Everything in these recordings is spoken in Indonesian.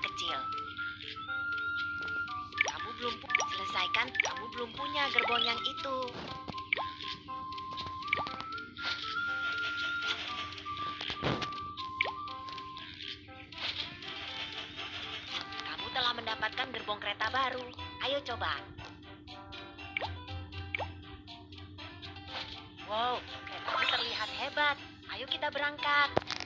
kecil. Kamu belum selesaikan, kamu belum punya gerbong yang itu. Kamu telah mendapatkan gerbong kereta baru. Ayo coba. Wow, keretamu terlihat hebat. Ayo kita berangkat.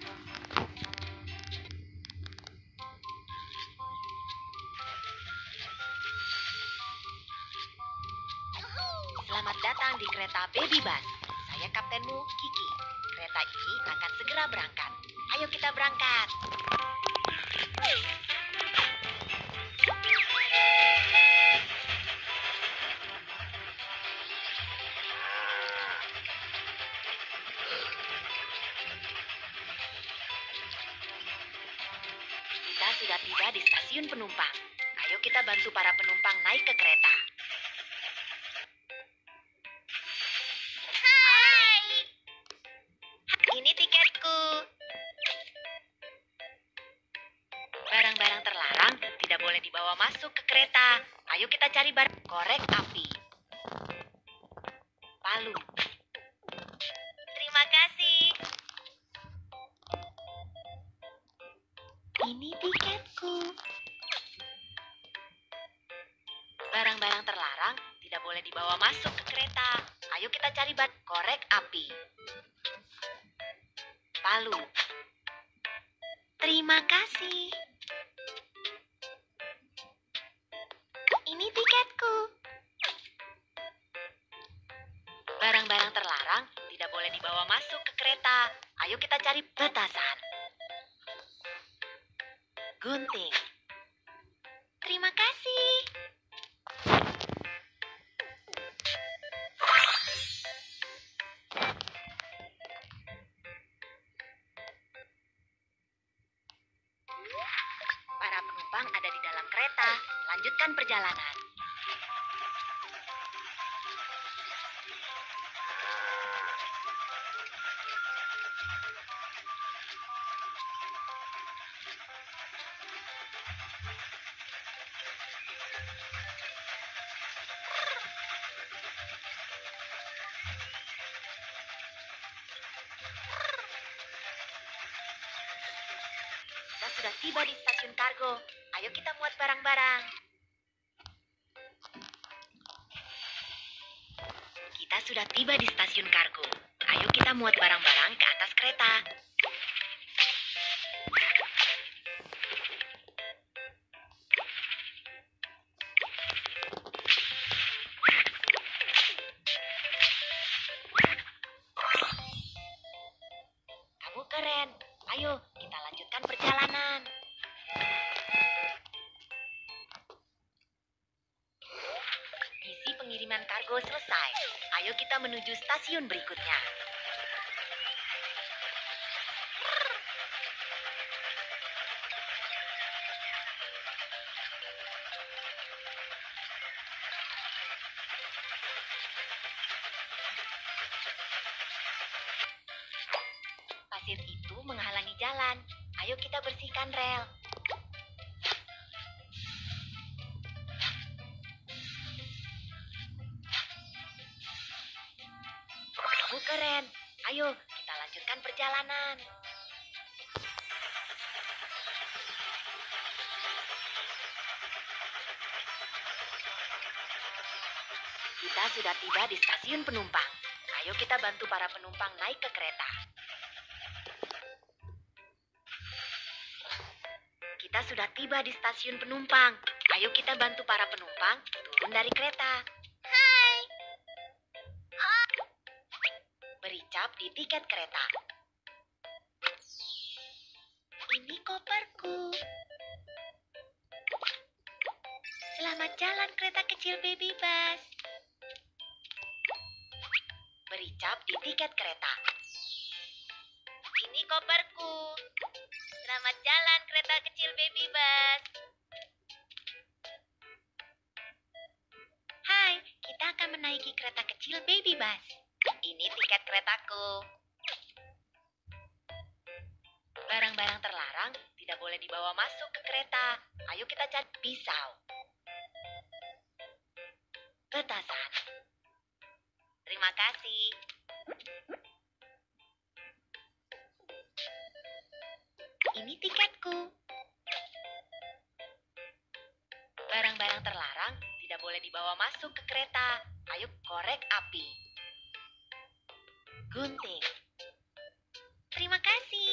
Selamat datang di kereta Baby Bus. Saya kaptenmu, Kiki. Kereta ini akan segera berangkat. Ayo kita berangkat. Kita sudah tiba di stasiun penumpang. Ayo kita bantu para penumpang naik ke kereta. Hai. Ini tiketku. Barang-barang terlarang tidak boleh dibawa masuk ke kereta. Ayo kita cari barang. Korek api. Palu. Terima kasih. Ini tiketku. Barang-barang terlarang tidak boleh dibawa masuk ke kereta. Ayo kita cari korek api. Palu. Terima kasih. Ini tiketku. Barang-barang terlarang tidak boleh dibawa masuk ke kereta. Ayo kita cari petasan. Gunting. Terima kasih. Para penumpang ada di dalam kereta. Lanjutkan perjalanan. Kita sudah tiba di stasiun kargo. Ayo kita muat barang-barang. Kita sudah tiba di stasiun kargo. Ayo kita muat barang-barang ke atas kereta. Kamu keren. Ayo kita lanjutkan perjalanan. Misi pengiriman kargo selesai. Ayo kita menuju stasiun berikutnya. Pasir itu menghalangi jalan. Ayo kita bersihkan rel. Kamu keren. Ayo kita lanjutkan perjalanan. Kita sudah tiba di stasiun penumpang. Ayo kita bantu para penumpang naik ke kereta. Kita sudah tiba di stasiun penumpang. Ayo kita bantu para penumpang turun dari kereta. Hai. Beri cap di tiket kereta. Ini koperku. Selamat jalan kereta kecil Baby Bus. Beri cap di tiket kereta. Ini koperku. Selamat jalan kereta kecil Baby Bus. Hai, kita akan menaiki kereta kecil Baby Bus. Ini tiket keretaku. Barang-barang terlarang tidak boleh dibawa masuk ke kereta. Ayo kita cari pisau, petasan. Terima kasih. Ini tiketku. Barang-barang terlarang tidak boleh dibawa masuk ke kereta. Ayo korek api. Gunting. Terima kasih.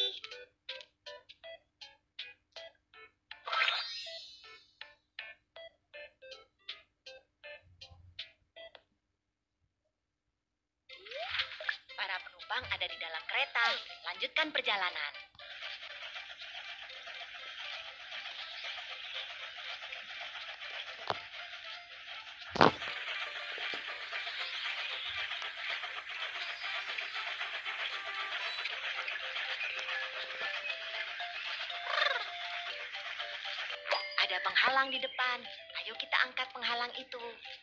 Para penumpang ada di dalam kereta. Lanjutkan perjalanan. Ada penghalang di depan. Ayo kita angkat penghalang itu.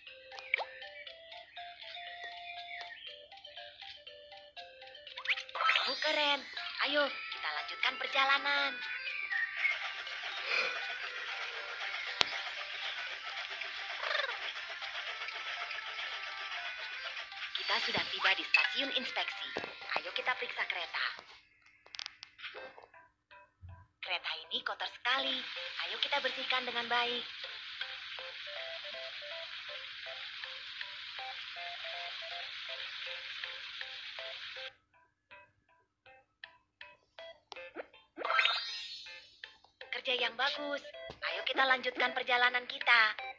Kamu keren. Ayo kita lanjutkan perjalanan. Kita sudah tiba di stasiun inspeksi. Ayo kita periksa kereta. Kereta ini kotor sekali. Ayo kita bersihkan dengan baik. Kerja yang bagus. Ayo kita lanjutkan perjalanan kita.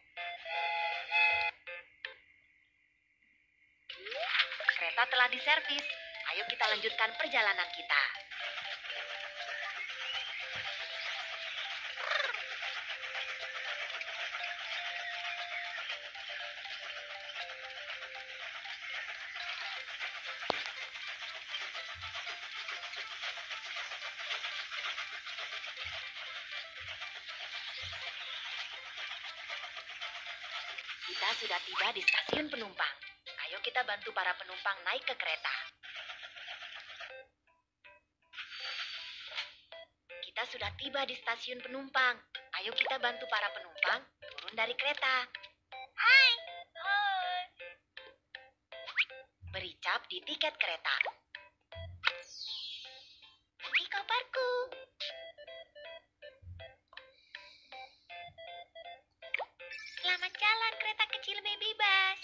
Kereta telah diservis. Ayo kita lanjutkan perjalanan kita. Kita sudah tiba di stasiun penumpang. Ayo kita bantu para penumpang naik ke kereta. Kita sudah tiba di stasiun penumpang. Ayo kita bantu para penumpang turun dari kereta. Hai. Hai. Beri cap di tiket kereta. Ini koperku. Selamat jalan kereta kecil Baby Bus.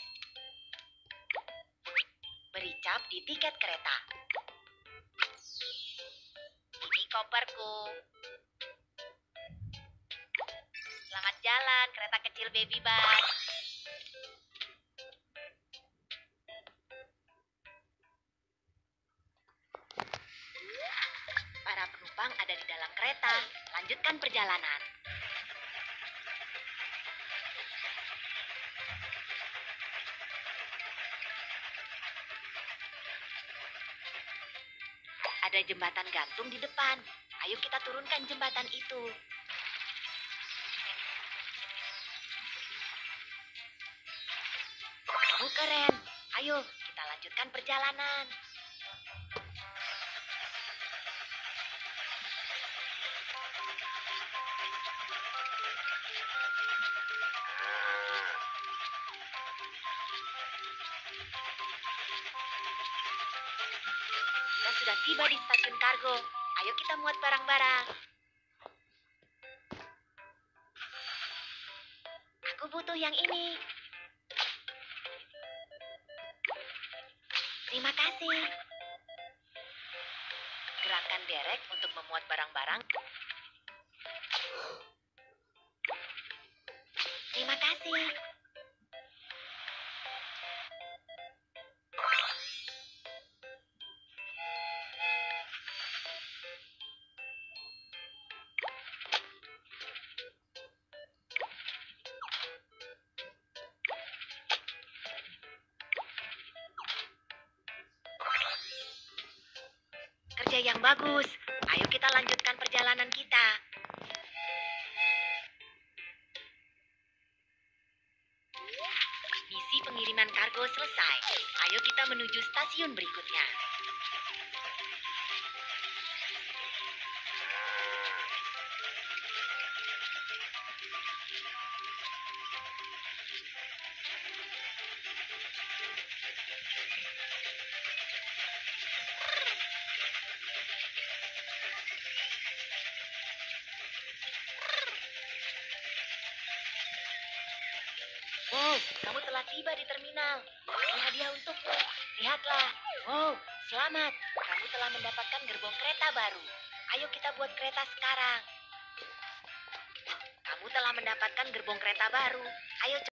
Beri cap di tiket kereta. Ini koperku. Selamat jalan kereta kecil Baby Bus. Para penumpang ada di dalam kereta. Lanjutkan perjalanan. Ada jembatan gantung di depan. Ayo kita turunkan jembatan itu. Kamu keren. Ayo kita lanjutkan perjalanan. Kita sudah tiba di stasiun kargo. Ayo kita muat barang-barang. Aku butuh yang ini. Terima kasih. Gerakan derek untuk memuat barang-barang. Terima kasih. Kerja yang bagus. Ayo kita lanjutkan perjalanan kita. Misi pengiriman kargo selesai. Ayo kita menuju stasiun berikutnya. kamu telah tiba di terminal. Ini hadiah untukmu. Lihatlah. Wow, selamat. Kamu telah mendapatkan gerbong kereta baru. Ayo kita buat kereta sekarang. Kamu telah mendapatkan gerbong kereta baru. Ayo